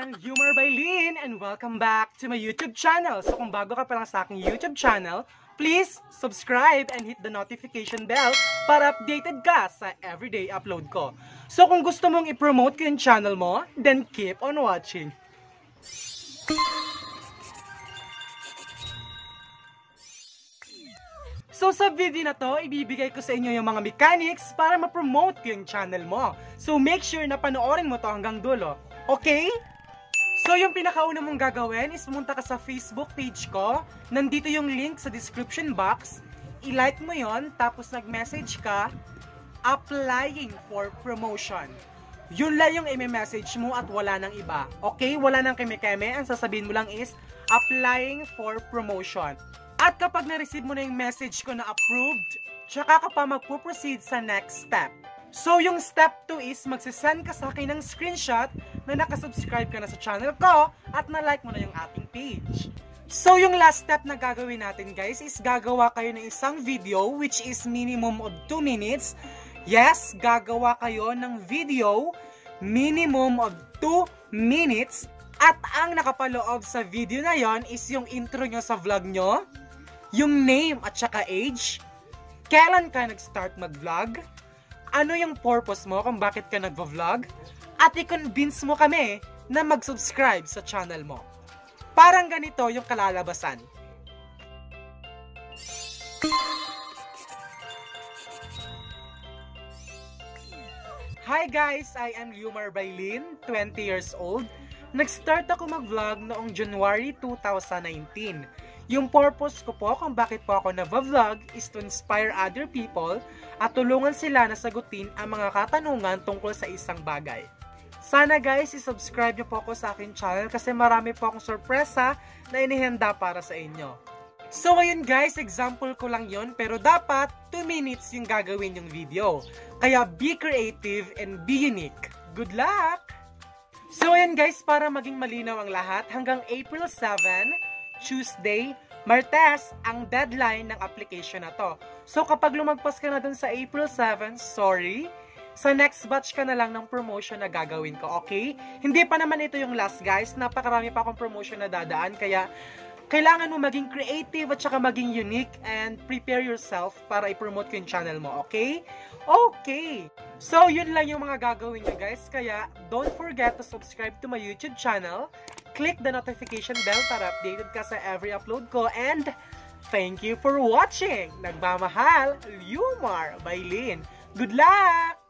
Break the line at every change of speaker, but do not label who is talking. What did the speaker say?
am Humor by Lynn and welcome back to my YouTube channel. So kung bago ka pa lang sa aking YouTube channel, please subscribe and hit the notification bell para updated ka sa everyday upload ko. So kung gusto mong i-promote ko yung channel mo, then keep on watching. So sa video na to, ibibigay ko sa inyo yung mga mechanics para ma-promote ko yung channel mo. So make sure na panoorin mo to hanggang dulo. Okay? So yung pinakauna mong gagawin is pumunta ka sa Facebook page ko. Nandito yung link sa description box. I-like mo yon, tapos nag-message ka, applying for promotion. Yun lang yung i-message mo at wala nang iba. Okay? Wala nang keme-keme. Ang sasabihin mo lang is, applying for promotion. At kapag na-receive mo na yung message ko na approved, tsaka ka pa magpo-proceed sa next step. So yung step 2 is magsisend ka sa akin ng screenshot na nakasubscribe ka na sa channel ko at na-like mo na yung ating page. So yung last step na gagawin natin guys is gagawa kayo ng isang video which is minimum of 2 minutes. Yes, gagawa kayo ng video minimum of 2 minutes at ang nakapaloob sa video na yon is yung intro nyo sa vlog nyo, yung name at saka age, kailan ka nag-start mag-vlog, ano yung purpose mo kung bakit ka nag-vlog, at i-convince mo kami na mag-subscribe sa channel mo. Parang ganito yung kalalabasan. Hi guys! I am Humor by Lynn, 20 years old. Nag-start ako mag-vlog noong January 2019. Yung purpose ko po kung bakit po ako nag-vlog is to inspire other people at tulungan sila na sagutin ang mga katanungan tungkol sa isang bagay. Sana guys, i-subscribe niyo po ako sa akin channel kasi marami po akong sorpresa na inihanda para sa inyo. So ayun guys, example ko lang yon pero dapat 2 minutes yung gagawin yung video. Kaya be creative and be unique. Good luck! So ayun guys, para maging malinaw ang lahat, hanggang April 7, Tuesday, Martes, ang deadline ng application na to. So kapag lumagpas ka na dun sa April 7, sorry, sa next batch ka na lang ng promotion na gagawin ko, okay? Hindi pa naman ito yung last guys, napakarami pa akong promotion na dadaan, kaya kailangan mo maging creative at saka maging unique and prepare yourself para i-promote ko yung channel mo, okay? Okay! So, yun lang yung mga gagawin nyo guys, kaya don't forget to subscribe to my YouTube channel, click the notification bell para updated ka sa every upload ko, and thank you for watching! Nagmamahal, Humor by Lynn. Good luck!